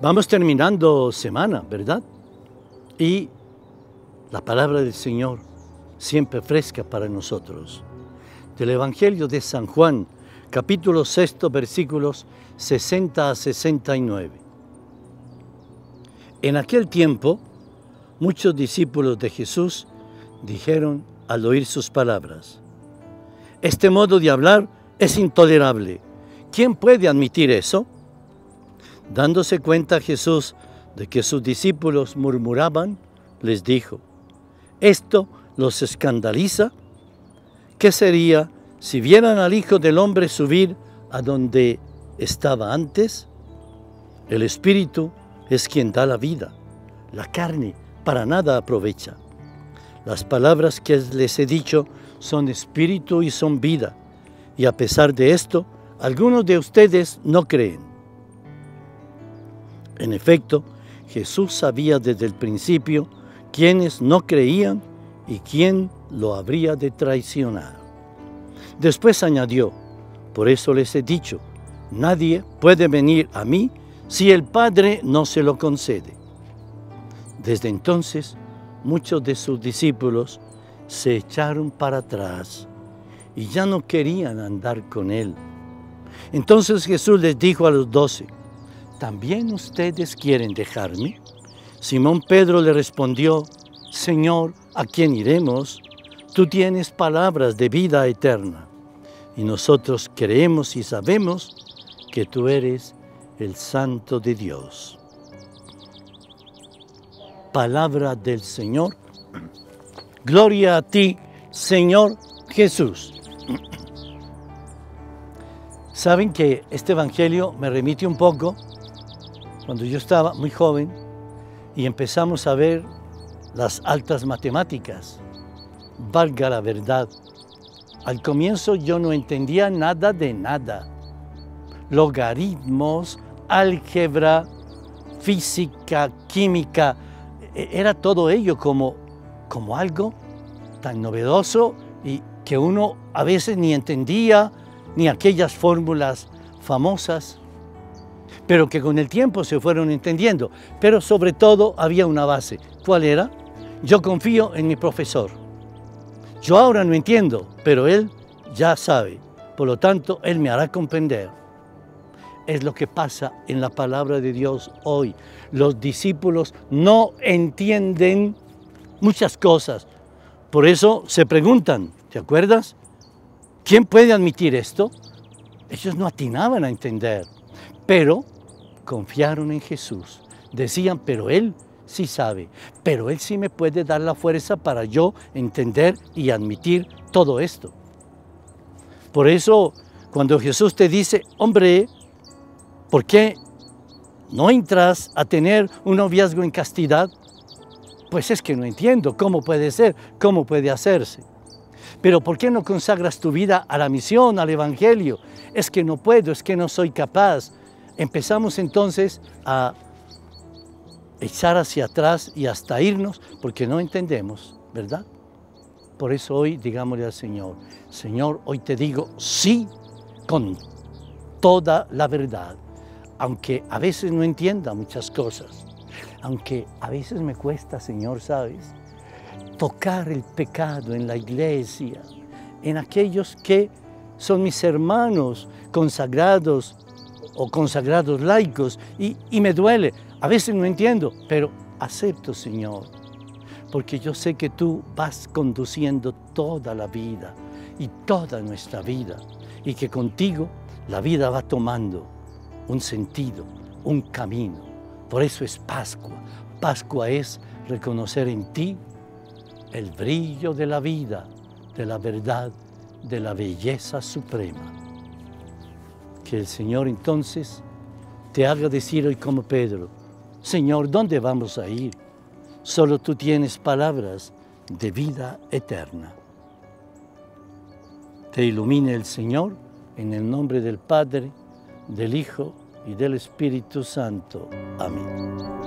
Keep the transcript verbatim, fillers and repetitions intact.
Vamos terminando semana, ¿verdad? Y la palabra del Señor siempre fresca para nosotros. Del Evangelio de San Juan, capítulo sexto, versículos sesenta a sesenta y nueve. En aquel tiempo, muchos discípulos de Jesús dijeron al oír sus palabras: este modo de hablar es intolerable. ¿Quién puede admitir eso? Dándose cuenta Jesús de que sus discípulos murmuraban, les dijo: ¿esto los escandaliza? ¿Qué sería si vieran al Hijo del Hombre subir a donde estaba antes? El Espíritu es quien da la vida, la carne para nada aprovecha. Las palabras que les he dicho son espíritu y son vida, y a pesar de esto, algunos de ustedes no creen. En efecto, Jesús sabía desde el principio quiénes no creían y quién lo habría de traicionar. Después añadió: por eso les he dicho, nadie puede venir a mí si el Padre no se lo concede. Desde entonces, muchos de sus discípulos se echaron para atrás y ya no querían andar con él. Entonces Jesús les dijo a los doce: ¿también ustedes quieren dejarme? Simón Pedro le respondió: Señor, ¿a quién iremos? Tú tienes palabras de vida eterna, y nosotros creemos y sabemos que tú eres el Santo de Dios. Palabra del Señor. Gloria a ti, Señor Jesús. Saben que este evangelio me remite un poco cuando yo estaba muy joven y empezamos a ver las altas matemáticas. Valga la verdad, al comienzo yo no entendía nada de nada. Logaritmos, álgebra, física, química, era todo ello como, como algo tan novedoso y que uno a veces ni entendía, ni aquellas fórmulas famosas, pero que con el tiempo se fueron entendiendo. Pero sobre todo había una base. ¿Cuál era? Yo confío en mi profesor. Yo ahora no entiendo, pero él ya sabe. Por lo tanto, él me hará comprender. Es lo que pasa en la palabra de Dios hoy. Los discípulos no entienden muchas cosas. Por eso se preguntan, ¿te acuerdas? ¿Quién puede admitir esto? Ellos no atinaban a entender, pero confiaron en Jesús. Decían, pero Él sí sabe, pero Él sí me puede dar la fuerza para yo entender y admitir todo esto. Por eso, cuando Jesús te dice, hombre, ¿por qué no entras a tener un noviazgo en castidad? Pues es que no entiendo cómo puede ser, cómo puede hacerse. Pero ¿por qué no consagras tu vida a la misión, al evangelio? Es que no puedo, es que no soy capaz. Empezamos entonces a echar hacia atrás y hasta irnos porque no entendemos, ¿verdad? Por eso hoy digámosle al Señor, Señor, hoy te digo sí con toda la verdad, aunque a veces no entienda muchas cosas, aunque a veces me cuesta, Señor, ¿sabes?, tocar el pecado en la iglesia, en aquellos que son mis hermanos consagrados o consagrados laicos, y, y me duele, a veces no entiendo, pero acepto, Señor, porque yo sé que tú vas conduciendo toda la vida y toda nuestra vida, y que contigo la vida va tomando un sentido, un camino. Por eso es Pascua. Pascua es reconocer en ti el brillo de la vida, de la verdad, de la belleza suprema. Que el Señor entonces te haga decir hoy como Pedro, Señor, ¿dónde vamos a ir? Solo tú tienes palabras de vida eterna. Te ilumine el Señor en el nombre del Padre, del Hijo y del Espíritu Santo. Amén.